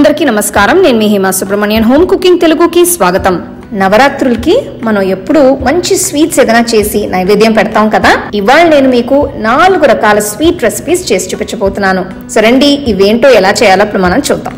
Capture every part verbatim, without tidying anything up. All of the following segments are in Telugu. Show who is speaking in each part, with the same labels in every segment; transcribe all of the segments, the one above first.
Speaker 1: అందరికీ నమస్కారం. నేను మీ హేమ సుబ్రహ్మణ్యన్. హోమ్ కుకింగ్ తెలుగుకి స్వాగతం. నవరాత్రులకి మనం ఎప్పుడు మంచి స్వీట్స్ ఏదైనా చేసి నైవేద్యం పెడతాం కదా. ఇవాళ నేను మీకు నాలుగు రకాల స్వీట్ రెసిపీస్ చేసి చూపించబోతున్నాను. సో రండి, ఇవేంటో ఎలా చేయాలో ఇప్పుడు మనం చూద్దాం.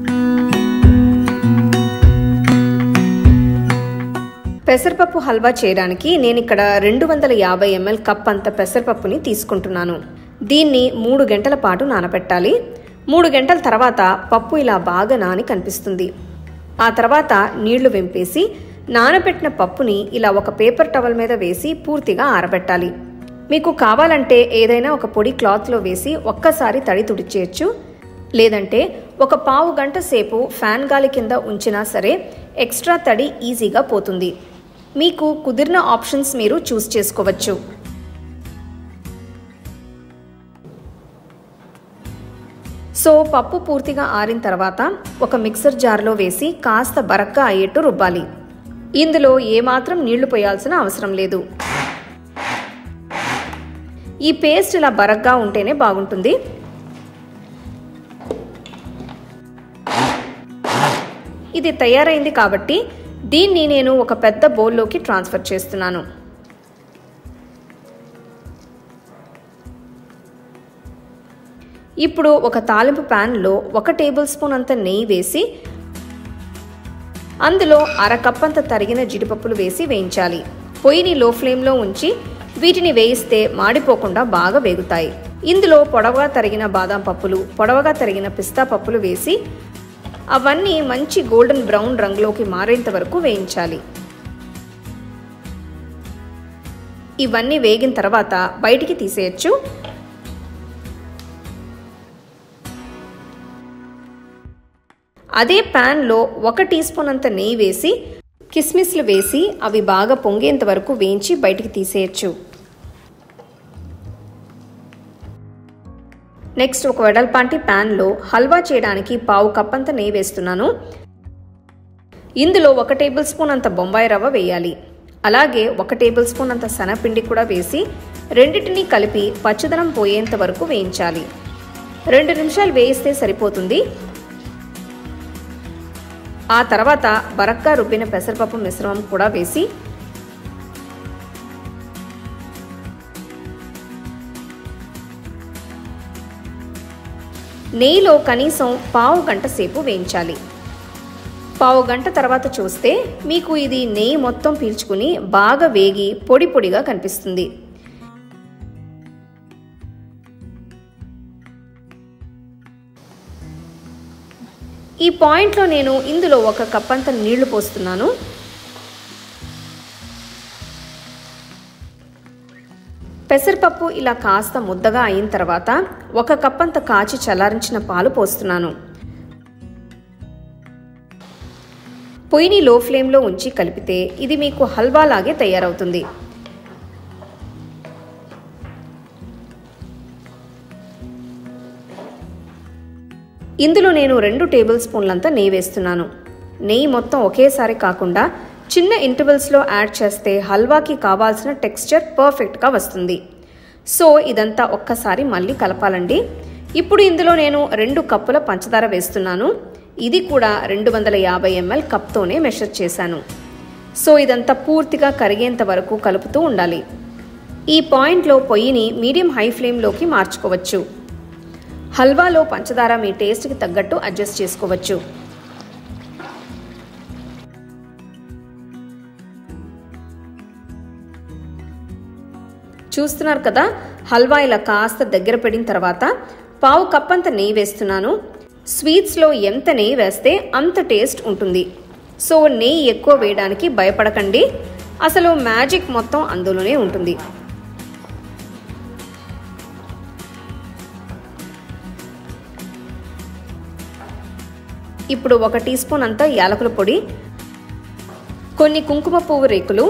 Speaker 1: పెసరపప్పు హల్వా చేయడానికి నేను ఇక్కడ రెండు వందల యాభై ఎంఎల్ కప్ అంత పెసరపప్పుని తీసుకుంటున్నాను. దీన్ని మూడు గంటల పాటు నానబెట్టాలి. మూడు గంటల తర్వాత పప్పు ఇలా బాగా నాని కనిపిస్తుంది. ఆ తర్వాత నీళ్లు వెంపేసి నానబెట్టిన పప్పుని ఇలా ఒక పేపర్ టవల్ మీద వేసి పూర్తిగా ఆరబెట్టాలి. మీకు కావాలంటే ఏదైనా ఒక పొడి క్లాత్లో వేసి ఒక్కసారి తడి తుడిచేయచ్చు. లేదంటే ఒక పావు గంట సేపు ఫ్యాన్ గాలి కింద ఉంచినా సరే ఎక్స్ట్రా తడి ఈజీగా పోతుంది. మీకు కుదిరిన ఆప్షన్స్ మీరు చూస్ చేసుకోవచ్చు. సో పప్పు పూర్తిగా ఆరిన తర్వాత ఒక మిక్సర్ జార్లో వేసి కాస్త బరక్గా అయ్యేట్టు రుబ్బాలి. ఇందులో ఏమాత్రం నీళ్లు పోయాల్సిన అవసరం లేదు. ఈ పేస్ట్ ఇలా బరక్గా ఉంటేనే బాగుంటుంది. ఇది తయారైంది కాబట్టి దీన్ని నేను ఒక పెద్ద బౌల్లోకి ట్రాన్స్ఫర్ చేస్తున్నాను. ఇప్పుడు ఒక తాలింపు ప్యాన్లో ఒక టేబుల్ స్పూన్ అంత నెయ్యి వేసి అందులో అర కప్ అంత తరిగిన జీడిపప్పులు వేసి వేయించాలి. పొయ్యిని లో ఫ్లేమ్లో ఉంచి వీటిని వేయిస్తే మాడిపోకుండా బాగా వేగుతాయి. ఇందులో పొడవుగా తరిగిన బాదం పప్పులు, పొడవుగా తరిగిన పిస్తా పప్పులు వేసి అవన్నీ మంచి గోల్డెన్ బ్రౌన్ రంగులోకి మారేంత వరకు వేయించాలి. ఇవన్నీ వేగిన తర్వాత బయటికి తీసేయచ్చు. అదే ప్యాన్లో ఒక టీ స్పూన్ అంత నెయ్యి వేసి కిస్మిస్లు వేసి అవి బాగా పొంగేంత వరకు వేయించి బయటికి తీసేయచ్చు. నెక్స్ట్ ఒక వెడల్పాంటి ప్యాన్లో హల్వా చేయడానికి పావు కప్ అంత నెయ్యి వేస్తున్నాను. ఇందులో ఒక టేబుల్ స్పూన్ అంత బొంబాయి రవ్వ వేయాలి. అలాగే ఒక టేబుల్ స్పూన్ అంత శనగపిండి కూడా వేసి రెండింటినీ కలిపి పచ్చదనం పోయేంత వరకు వేయించాలి. రెండు నిమిషాలు వేయిస్తే సరిపోతుంది. ఆ తర్వాత బరక్గా రుబ్బిన పెసరపప్పు మిశ్రమం కూడా వేసి నెయ్యిలో కనీసం పావు గంట సేపు వేయించాలి. పావు గంట తర్వాత చూస్తే మీకు ఇది నెయ్యి మొత్తం పీల్చుకుని బాగా వేగి పొడి పొడిగా కనిపిస్తుంది. ఈ పాయింట్లో నేను ఇందులో ఒక కప్ అంత నీళ్లు పోస్తున్నాను. పెసరపప్పు ఇలా కాస్త ముద్దగా అయిన తర్వాత ఒక కప్ అంత కాచి చల్లారించిన పాలు పోస్తున్నాను. పొయ్యిని లో ఫ్లేమ్లో ఉంచి కలిపితే ఇది మీకు హల్వా లాగే తయారవుతుంది. ఇందులో నేను రెండు టేబుల్ స్పూన్లంతా నెయ్యి వేస్తున్నాను. నెయ్యి మొత్తం ఒకేసారి కాకుండా చిన్న ఇంటర్వెల్స్లో యాడ్ చేస్తే హల్వాకి కావాల్సిన టెక్స్చర్ పర్ఫెక్ట్గా వస్తుంది. సో ఇదంతా ఒక్కసారి మళ్ళీ కలపాలండి. ఇప్పుడు ఇందులో నేను రెండు కప్పుల పంచదార వేస్తున్నాను. ఇది కూడా రెండు వందల యాభై ఎంఎల్ కప్తోనే మెషర్ చేశాను. సో ఇదంతా పూర్తిగా కరిగేంత వరకు కలుపుతూ ఉండాలి. ఈ పాయింట్లో పొయ్యిని మీడియం హై ఫ్లేమ్లోకి మార్చుకోవచ్చు. హల్వాలో పంచదార మీ టేస్ట్కి తగ్గట్టు అడ్జస్ట్ చేసుకోవచ్చు. చూస్తున్నారు కదా, హల్వా ఇలా కాస్త దగ్గర పడిన తర్వాత పావు కప్ అంత నెయ్యి వేస్తున్నాను. స్వీట్స్లో ఎంత నెయ్యి వేస్తే అంత టేస్ట్ ఉంటుంది. సో నెయ్యి ఎక్కువ వేయడానికి భయపడకండి. అసలు మ్యాజిక్ మొత్తం అందులోనే ఉంటుంది. ఇప్పుడు ఒక టీ స్పూన్ అంత యాలకుల పొడి, కొన్ని కుంకుమ పువ్వు రేకులు,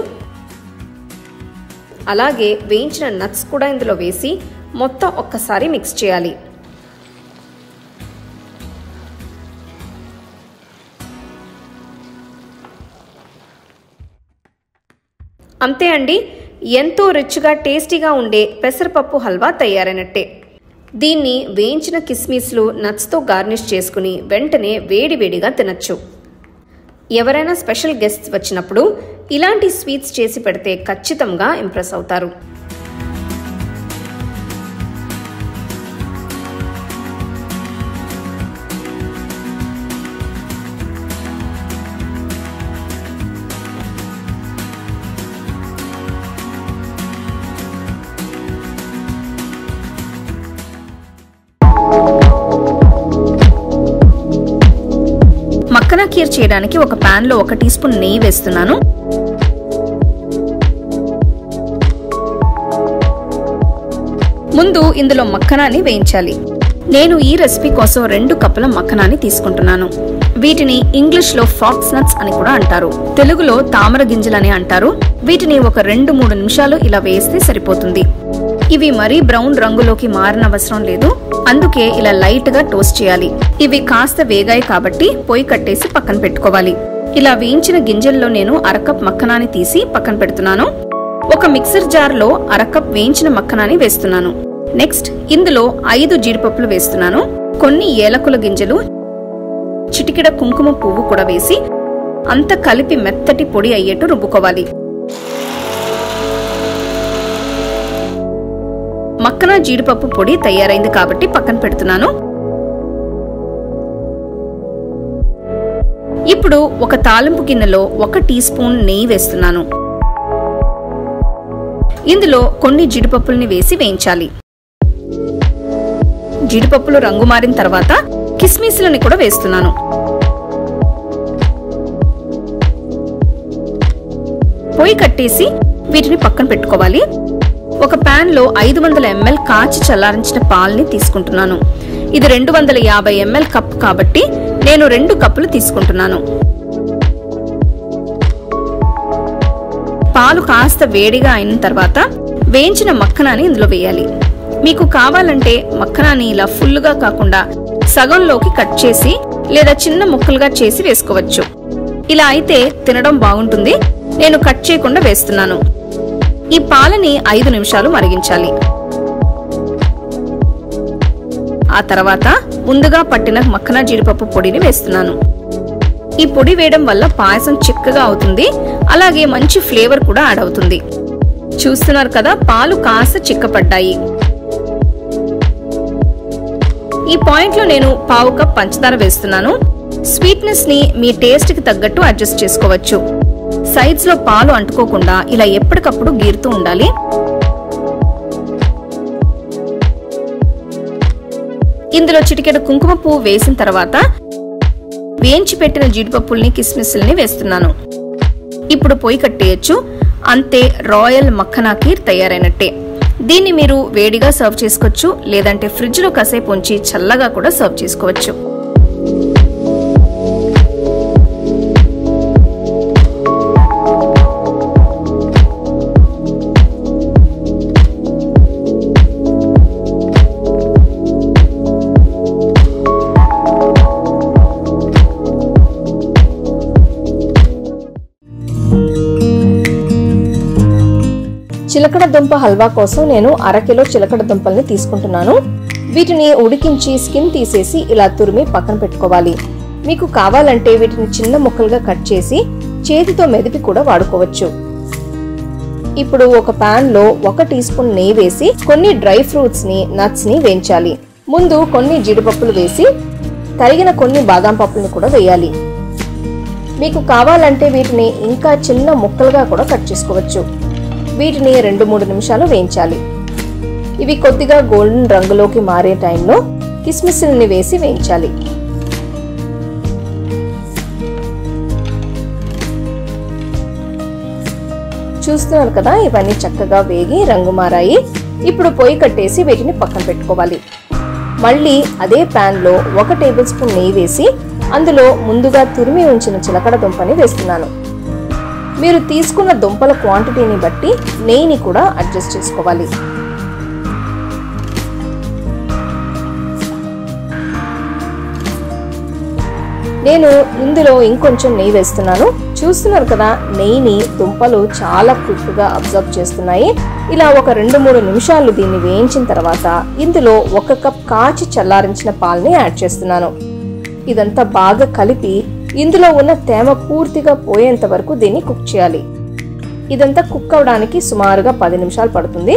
Speaker 1: అలాగే వేయించిన నట్స్ కూడా ఇందులో వేసి మొత్తం ఒక్కసారి మిక్స్ చేయాలి. అంతే అండి, ఎంతో రిచ్గా టేస్టీగా ఉండే పెసరపప్పు హల్వా తయారైనట్టే. దీన్ని వేయించిన కిస్మిస్లు నట్స్తో గార్నిష్ చేసుకుని వెంటనే వేడివేడిగా తినచ్చు. ఎవరైనా స్పెషల్ గెస్ట్స్ వచ్చినప్పుడు ఇలాంటి స్వీట్స్ చేసి పెడితే ఖచ్చితంగా ఇంప్రెస్ అవుతారు. మక్కనా ఖీర్ చేయడానికి ఒక పాన్ లో ఒక టీ స్పూన్ నెయ్యి వేస్తున్నాను. ముందు ఇందులో మక్కనాని వేయించాలి. నేను ఈ రెసిపీ కోసం రెండు కప్పుల మక్కనాని తీసుకుంటున్నాను. వీటిని ఇంగ్లీష్ లో ఫాక్స్ నట్స్ అని కూడా అంటారు, తెలుగులో తామర గింజలని అంటారు. వీటిని ఒక రెండు మూడు నిమిషాలు ఇలా వేస్తే సరిపోతుంది. ఇవి మరీ బ్రౌన్ రంగులోకి మారనవసరం లేదు, అందుకే ఇలా లైట్ గా టోస్ట్ చేయాలి. ఇవి కాస్త వేగాయి కాబట్టి పొయ్యి కట్టేసి పక్కన పెట్టుకోవాలి. ఇలా వేయించిన గింజల్లో నేను అరకప్ మక్కనాని తీసి పక్కన పెడుతున్నాను. ఒక మిక్సర్ జార్ లో అరకప్ వేయించిన మక్కనాని వేస్తున్నాను. నెక్స్ట్ ఇందులో ఐదు జీడిపప్పులు వేస్తున్నాను. కొన్ని ఏలకుల గింజలు, చిటికెడ కుంకుమ పువ్వు కూడా వేసి అంత కలిపి మెత్తటి పొడి అయ్యేట్టు రుబ్బుకోవాలి. మక్కన జీడిపప్పు పొడి తయారైంది కాబట్టి పక్కన పెడుతున్నాను. ఇప్పుడు ఒక తాలింపు గిన్నెలో ఒక టీ స్పూన్ నెయ్యి వేస్తున్నాను. ఇందులో కొన్ని జీడిపప్పుల్ని వేసి వేయించాలి. జీడిపప్పులు రంగు మారిన తర్వాత కిస్మిస్లని కూడా వేస్తున్నాను. పొయ్యి కట్టేసి వీటిని పక్కన పెట్టుకోవాలి. ఒక పాన్ లో ఐదు వందల ఎంఎల్ కాచి చల్లారించిన పాలని తీసుకుంటున్నాను. ఇది రెండు వందల యాభై ఎంఎల్ కప్ కాబట్టి నేను రెండు కప్పులు తీసుకుంటున్నాను. పాలు కాస్త వేడిగా అయిన తర్వాత వేయించిన మక్కనాని ఇందులో వేయాలి. మీకు కావాలంటే మక్కనాని ఇలా ఫుల్గా కాకుండా సగంలోకి కట్ చేసి లేదా చిన్న ముక్కలుగా చేసి వేసుకోవచ్చు. ఇలా అయితే తినడం బాగుంటుంది. నేను కట్ చేయకుండా వేస్తున్నాను. ఈ పాలని ఐదు నిమిషాలు మరిగించాలి. ఆ తర్వాత ముందుగా పట్టిన మక్కన జీడిపప్పు పొడిని వేస్తున్నాను. ఈ పొడి వేయడం వల్ల పాయసం చిక్కగా అవుతుంది, అలాగే మంచి ఫ్లేవర్ కూడా యాడ్ అవుతుంది. చూస్తున్నారు కదా, పాలు కాస్త చిక్కపడ్డాయి. ఈ పాయింట్ లో నేను పావు కప్ పంచదార వేస్తున్నాను. స్వీట్నెస్ ని మీ టేస్ట్ కి తగ్గట్టు అడ్జస్ట్ చేసుకోవచ్చు. సైడ్స్ లో పాలు అంటుకోకుండా ఇలా ఎప్పటికప్పుడు గీరుతూ ఉండాలి. ఇందులో చిటికెడు కుంకుమ పువ్వు వేసిన తర్వాత వేయించి పెట్టిన జీడిపప్పుల్ని కిస్మిస్ని వేస్తున్నాను. ఇప్పుడు పొయ్యి కట్టేయచ్చు. అంతే, రాయల్ మక్కనా ఖీర్ తయారైనట్టే. దీన్ని మీరు వేడిగా సర్వ్ చేసుకోవచ్చు, లేదంటే ఫ్రిడ్జ్ లో కాసేపు ఉంచి చల్లగా కూడా సర్వ్ చేసుకోవచ్చు. చిలకడ దుంప హల్వా కోసం నేను అరకిలో చిలకడ దుంపల్ని తీసుకుంటున్నాను. వీటిని ఉడికించి స్కిన్ తీసేసి ఇలా తురిమి పక్కన పెట్టుకోవాలి. మీకు కావాలంటే వీటిని చిన్న ముక్కలుగా కట్ చేసి చేతితో మెదిపి కూడా వాడుకోవచ్చు. ఇప్పుడు ఒక పాన్ లో ఒక టీ స్పూన్ నెయ్యి వేసి కొన్ని డ్రై ఫ్రూట్స్ ని నట్స్ ని వేయించాలి. ముందు కొన్ని జీడిపప్పులు వేసి తరిగిన కొన్ని బాదాం పప్పులను కూడా వేయాలి. మీకు కావాలంటే వీటిని ఇంకా చిన్న ముక్కలుగా కూడా కట్ చేసుకోవచ్చు. వీటిని రెండు మూడు నిమిషాలు వేయించాలి. ఇవి కొద్దిగా గోల్డెన్ రంగులోకి మారే టైంలో కిస్మిస్ని వేసి వేయించాలి. చూస్తున్నారు కదా, ఇవన్నీ చక్కగా వేగి రంగు మారాయి. ఇప్పుడు పొయ్యి కట్టేసి వీటిని పక్కన పెట్టుకోవాలి. మళ్ళీ అదే పాన్ లో ఒక టేబుల్ స్పూన్ నెయ్యి వేసి అందులో ముందుగా తురిమి ఉంచిన చిలకడ దుంపని వేస్తున్నాను. మీరు తీసుకున్న దుంపల క్వాంటిటీని బట్టి నెయ్యిని కూడా అడ్జస్ట్ చేసుకోవాలి.
Speaker 2: నేను ఇందులో ఇంకొంచెం నెయ్యి వేస్తున్నాను. చూస్తున్నారు కదా, నెయ్యిని దుంపలు చాలా క్విక్గా అబ్జర్వ్ చేస్తున్నాయి. ఇలా ఒక రెండు మూడు నిమిషాలు దీన్ని వేయించిన తర్వాత ఇందులో ఒక కప్ కాచి చల్లారించిన పాలని యాడ్ చేస్తున్నాను. ఇదంతా బాగా కలిపి ఇందులో ఉన్న తేమ పూర్తిగా పోయేంత వరకు దీన్ని కుక్ చేయాలి. ఇదంతా కుక్ అవడానికి సుమారుగా పది నిమిషాలు పడుతుంది.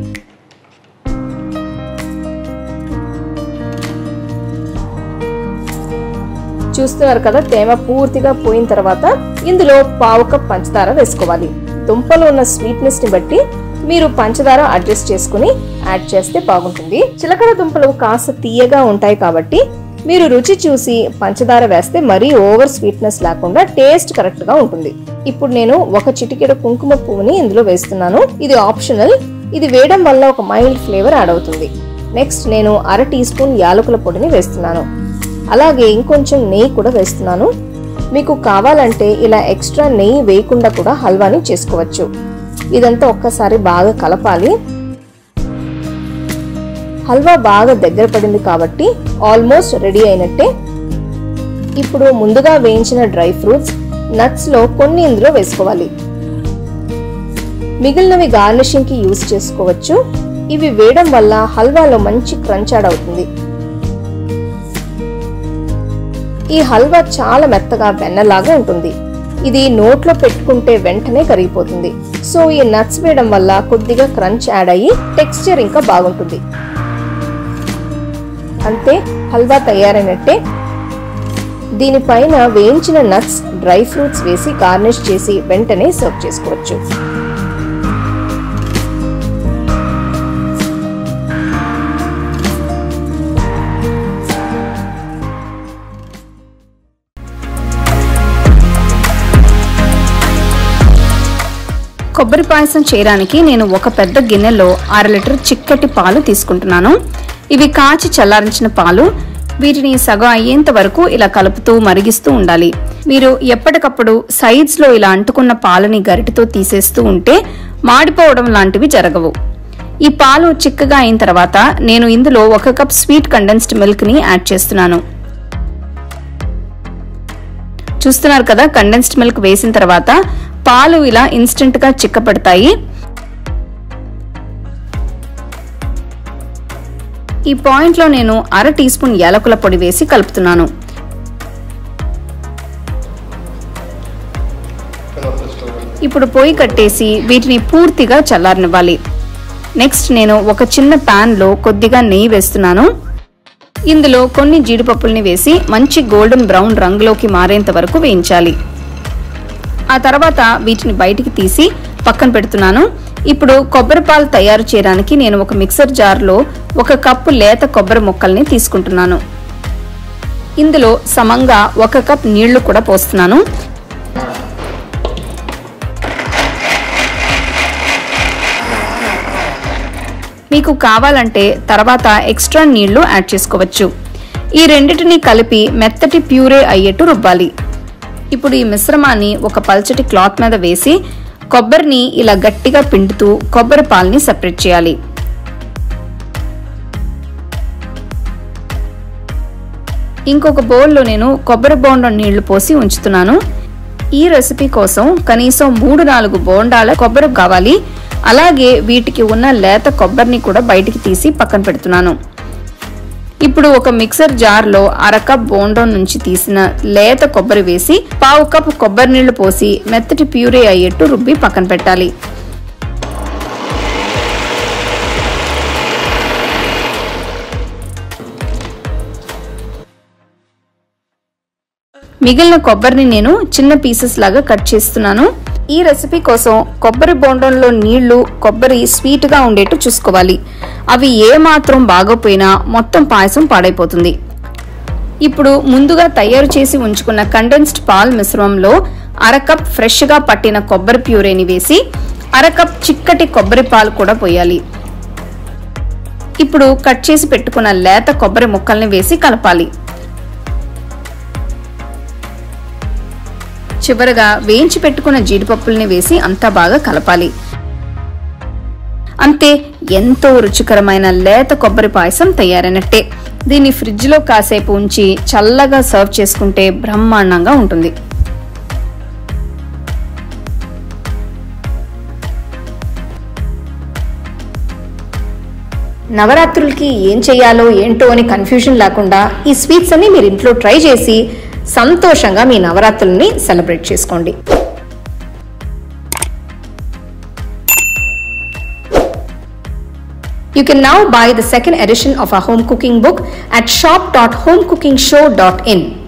Speaker 2: చూస్తున్నారు కదా, తేమ పూర్తిగా పోయిన తర్వాత ఇందులో పావు కప్ పంచదార వేసుకోవాలి. దుంపలో ఉన్న స్వీట్నెస్ ని బట్టి మీరు పంచదార అడ్జస్ట్ చేసుకుని యాడ్ చేస్తే బాగుంటుంది. చిలకడ దుంపలు కాస్త తీయగా ఉంటాయి కాబట్టి మీరు రుచి చూసి పంచదార వేస్తే మరీ ఓవర్ స్వీట్నెస్ లేకుండా టేస్ట్ కరెక్ట్ గా ఉంటుంది. ఇప్పుడు నేను ఒక చిటికెడు కుంకుమ పువ్వుని ఇందులో వేస్తున్నాను. ఇది ఆప్షనల్. ఇది వేయడం వల్ల ఒక మైల్డ్ ఫ్లేవర్ యాడ్ అవుతుంది. నెక్స్ట్ నేను అర టీ స్పూన్ యాలకుల పొడిని వేస్తున్నాను. అలాగే ఇంకొంచెం నెయ్యి కూడా వేస్తున్నాను. మీకు కావాలంటే ఇలా ఎక్స్ట్రా నెయ్యి వేయకుండా కూడా హల్వాని చేసుకోవచ్చు. ఇదంతా ఒక్కసారి బాగా కలపాలి. హల్వా బాగా దగ్గర పడింది కాబట్టి ఆల్మోస్ట్ రెడీ అయినట్టే. ఇప్పుడు ముందుగా వేయించిన డ్రై ఫ్రూట్స్, నట్స్ లో కొన్ని ఇందులో వేసుకోవాలి. మిగిలినవి గార్నిషింగ్ కి యూజ్ చేసుకోవచ్చు. ఇవి వేయడం వల్ల హల్వాలో మంచి క్రంచ్ యాడ్ అవుతుంది. ఈ హల్వా చాలా మెత్తగా వెన్నలాగా ఉంటుంది. ఇది నోట్లో పెట్టుకుంటే వెంటనే కరిగిపోతుంది. సో ఈ నట్స్ వేయడం వల్ల కొద్దిగా క్రంచ్ యాడ్ అయ్యి టెక్స్చర్ ఇంకా బాగుంటుంది. అంతే, హల్వా తయారైనట్టే. దీనిపైన వేయించిన నట్స్, డ్రై ఫ్రూట్స్ వేసి గార్నిష్ చేసి వెంటనే సర్వ్ చేసుకోవచ్చు.
Speaker 1: కొబ్బరి పాయసం చేయడానికి నేను ఒక పెద్ద గిన్నెలో అర లీటర్ చిక్కటి పాలు తీసుకుంటున్నాను. ఇవి కాచి చల్లారించిన పాలు. వీటిని సగం అయ్యేంత వరకు ఇలా కలుపుతూ మరిగిస్తూ ఉండాలి. మీరు ఎప్పటికప్పుడు సైడ్స్ లో ఇలా అంటుకున్న పాలని గరిటెతో తీసేస్తూ ఉంటే మాడిపోవడం లాంటివి జరగవు. ఈ పాలు చిక్కగా అయిన తర్వాత నేను ఇందులో ఒక కప్ స్వీట్ కండెన్స్డ్ మిల్క్ ని యాడ్ చేస్తున్నాను. చూస్తున్నారు కదా, కండెన్స్డ్ మిల్క్ వేసిన తర్వాత పాలు ఇలా ఇన్స్టెంట్ గా చిక్కపడతాయి. ఈ పాయింట్ లో నేను అర టీ స్పూన్ యాలకుల పొడి వేసి కలుపుతున్నాను. ఇప్పుడు పొయ్యి కట్టేసి వీటిని పూర్తిగా చల్లారనివ్వాలి. నెక్స్ట్ నేను ఒక చిన్న పాన్ లో కొద్దిగా నెయ్యి వేస్తున్నాను. ఇందులో కొన్ని జీడిపప్పుల్ని వేసి మంచి గోల్డెన్ బ్రౌన్ రంగులోకి మారేంత వరకు వేయించాలి. ఆ తర్వాత వీటిని బయటికి తీసి పక్కన పెడుతున్నాను. ఇప్పుడు కొబ్బరి పాలు తయారు చేయడానికి నేను ఒక మిక్సర్ జార్లో ఒక కప్పు లేత కొబ్బరి ముక్కల్ని తీసుకుంటున్నాను. ఇందులో సమంగా ఒక కప్ నీళ్లు కూడా పోస్తున్నాను. మీకు కావాలంటే తర్వాత ఎక్స్ట్రా నీళ్లు యాడ్ చేసుకోవచ్చు. ఈ రెండిటిని కలిపి మెత్తటి ప్యూరే అయ్యేట్టు రుబ్బాలి. ఇప్పుడు ఈ మిశ్రమాన్ని ఒక పల్చటి క్లాత్ మీద వేసి కొబ్బరిని ఇలా గట్టిగా పిండుతూ కొబ్బరి పాలని సెపరేట్ చేయాలి. ఇంకొక బౌల్లో నేను కొబ్బరి బోండం నీళ్లు పోసి ఉంచుతున్నాను. ఈ రెసిపీ కోసం కనీసం మూడు నాలుగు బోండాల కొబ్బరి కావాలి. అలాగే వీటికి ఉన్న లేత కొబ్బరిని కూడా బయటికి తీసి పక్కన పెడుతున్నాను. ఇప్పుడు ఒక మిక్సర్ జార్లో అర కప్ బోండం నుంచి తీసిన లేత కొబ్బరి వేసి పావు కప్ కొబ్బరి నీళ్లు పోసి మెత్తటి ప్యూరీ అయ్యేట్టు రుబ్బి పక్కన పెట్టాలి. మిగిలిన కొబ్బరిని నేను చిన్న పీసెస్ లాగా కట్ చేస్తున్నాను. ఈ రెసిపీ కోసం కొబ్బరి బోండంలో నీళ్లు, కొబ్బరి స్వీట్ గా ఉండేట్టు చూసుకోవాలి. అవి ఏ మాత్రం బాగోపోయినా మొత్తం పాయసం పాడైపోతుంది. ఇప్పుడు ముందుగా తయారు చేసి ఉంచుకున్న కండెన్స్డ్ పాల్ మిశ్రమంలో అర కప్ ఫ్రెష్ గా పట్టిన కొబ్బరి ప్యూరేని వేసి అర కప్ చిక్కటి కొబ్బరి పాలు కూడా పోయాలి. ఇప్పుడు కట్ చేసి పెట్టుకున్న లేత కొబ్బరి ముక్కల్ని వేసి కలపాలి. చివరగా వేయించి పెట్టుకున్న జీడిపప్పుల్ని వేసి అంతా బాగా కలపాలి. అంతే, ఎంతో రుచికరమైన లేత కొబ్బరి పాయసం తయారైనట్టే. దీన్ని ఫ్రిడ్జ్లో కాసేపు ఉంచి చల్లగా సర్వ్ చేసుకుంటే బ్రహ్మాండంగా ఉంటుంది. నవరాత్రులకి ఏం చేయాలో ఏంటో అని కన్ఫ్యూజన్ లేకుండా ఈ స్వీట్స్ అన్ని మీరు ఇంట్లో ట్రై చేసి సంతోషంగా మీ నవరాత్రుల్ని సెలబ్రేట్ చేసుకోండి. You can now buy the second edition of our home cooking book at shop dot home cooking show dot in.